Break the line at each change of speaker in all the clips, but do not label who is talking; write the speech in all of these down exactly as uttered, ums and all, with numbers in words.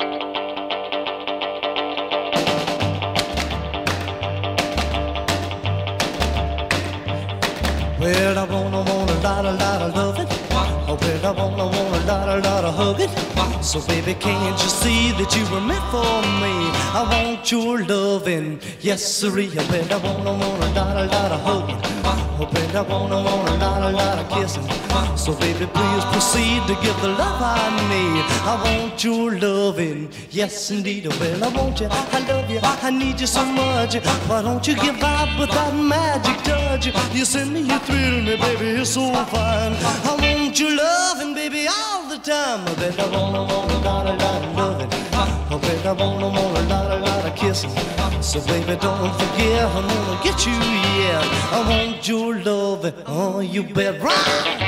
Well, I wanna, wanna, lot, a lot of love it. Oh, well, I wanna, wanna, lot, a lot of hug it. So, baby, can't you see that you were meant for me? I want your loving, yes, sirree. Oh, well, I wanna, wanna, lot, a lot of hugging. Oh, well, I wanna, wanna, lot, a lot of kissing. So, baby, please proceed to give the love I need. I want your loving, yes, indeed. Oh, well, I want you, I love you, I need you so much. Why don't you give out with that magic touch? You send me, you thrill me, baby, you're so fine. I want your loving, baby, all the time. I bet I wanna, wanna, lot, a lot of loving. I bet I wanna, wanna, lot, a lot of kissing. So, baby, don't forget, I'm gonna get you, yeah. I want your loving, oh, you bet right.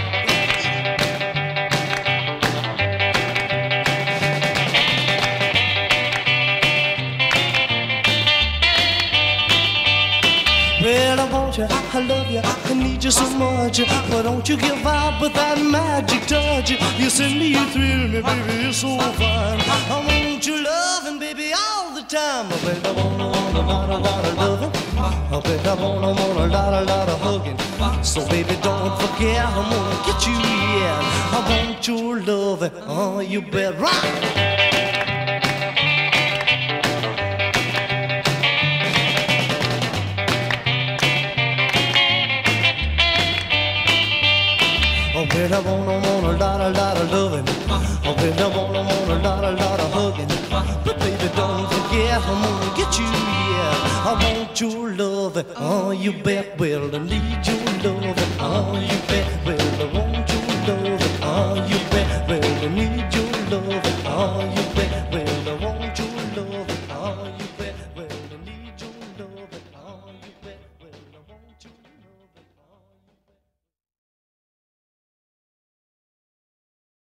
Well, I want you, I love you, I need you so much. Why don't you give out with that magic touch? You send me, you thrill me, baby, you're so fine. I want your loving, baby, all the time. I bet I wanna, want a lot, a lot of loving. I bet I wanna, want a lot, a lot of hugging. So, baby, don't forget, I'm gonna get you, yeah. I want your loving, oh, you bet right. Oh, well, I wanna, want a lot, a lot of loving. Oh, well, I wanna, want a lot, a lot of hugging. But baby, don't forget, I'm gonna get you, yeah. I want your loving, oh, you bet. Well, I need your loving, oh, you bet. Well, I want your loving, oh, you bet. Well, I need your loving, oh, you bet. Well,